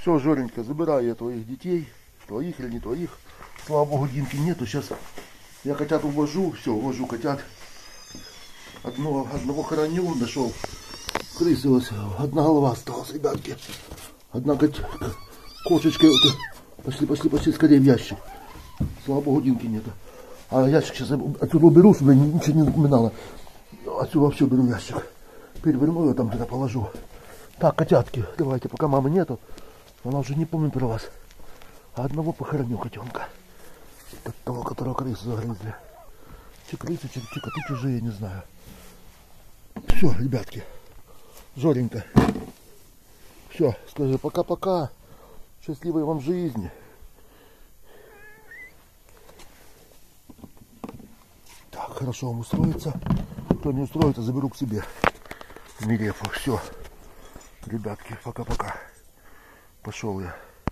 Все, Жоренька, забираю я твоих детей. Твоих или не твоих. Слава богу, Димки нету. Сейчас я котят увожу. Все, увожу котят. Одного хороню, нашел. Крысы, одна голова осталась, ребятки. Одна кошечка. Пошли скорее в ящик. Слава богу, Димки нету. А ящик сейчас отсюда уберу, чтобы ничего не напоминало. Отсюда вообще беру ящик. Переверну его, там где-то положу. Так, котятки, давайте, пока мамы нету. Она уже не помнит про вас. А одного похороню котенка. Того, которого крысы загрызли. Че крысы, че коты чужие, я не знаю. Все, ребятки. Жоренька. Все, скажи пока-пока. Счастливой вам жизни. Так, хорошо вам устроиться. Кто не устроится, заберу к себе. В Мирефу. Все. Ребятки, пока-пока. Пошел я.